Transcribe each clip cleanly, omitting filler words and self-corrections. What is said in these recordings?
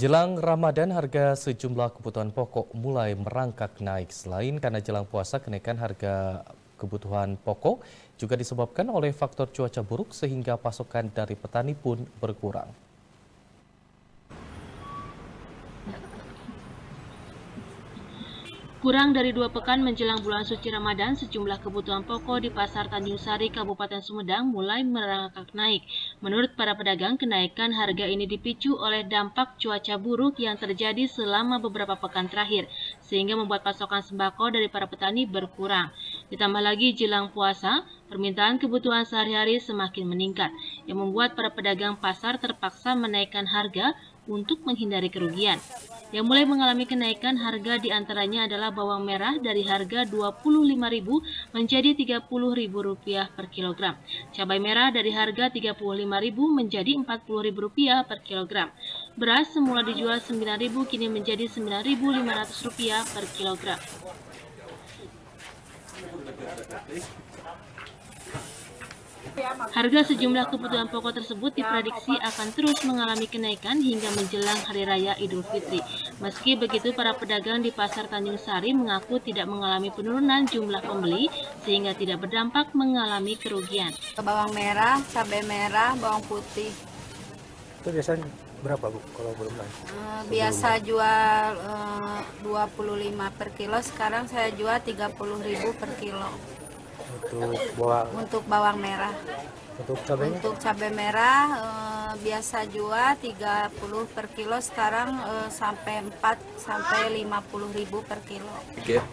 Jelang Ramadan, harga sejumlah kebutuhan pokok mulai merangkak naik. Selain karena jelang puasa, kenaikan harga kebutuhan pokok juga disebabkan oleh faktor cuaca buruk sehingga pasokan dari petani pun berkurang. Kurang dari 2 pekan menjelang bulan suci Ramadan, sejumlah kebutuhan pokok di Pasar Tanjung Sari, Kabupaten Sumedang mulai merangkak naik. Menurut para pedagang, kenaikan harga ini dipicu oleh dampak cuaca buruk yang terjadi selama beberapa pekan terakhir, sehingga membuat pasokan sembako dari para petani berkurang. Ditambah lagi jelang puasa, permintaan kebutuhan sehari-hari semakin meningkat, yang membuat para pedagang pasar terpaksa menaikkan harga untuk menghindari kerugian. Yang mulai mengalami kenaikan harga diantaranya adalah bawang merah dari harga Rp25.000 menjadi Rp30.000 per kilogram. Cabai merah dari harga Rp35.000 menjadi Rp40.000 per kilogram. Beras semula dijual Rp9.000 kini menjadi Rp9.500 per kilogram. Harga sejumlah kebutuhan pokok tersebut diprediksi akan terus mengalami kenaikan hingga menjelang Hari Raya Idul Fitri. Meski begitu, para pedagang di Pasar Tanjung Sari mengaku tidak mengalami penurunan jumlah pembeli sehingga tidak berdampak mengalami kerugian. Bawang merah, cabai merah, bawang putih. Itu biasanya berapa Bu kalau belum naik? Biasa jual 25 per kilo, sekarang saya jual 30.000 per kilo. Untuk bawang merah. Untuk cabainya? Untuk cabai merah biasa jual 30 per kilo, sekarang sampai 4 sampai 50.000 per kilo. Dikit.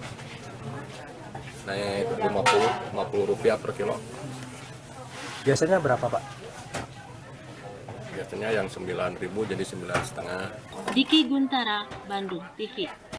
Naik 50 rupiah per kilo. Biasanya berapa Pak? Biasanya yang 9.000 jadi 9,5. Diki Guntara, Bandung TV.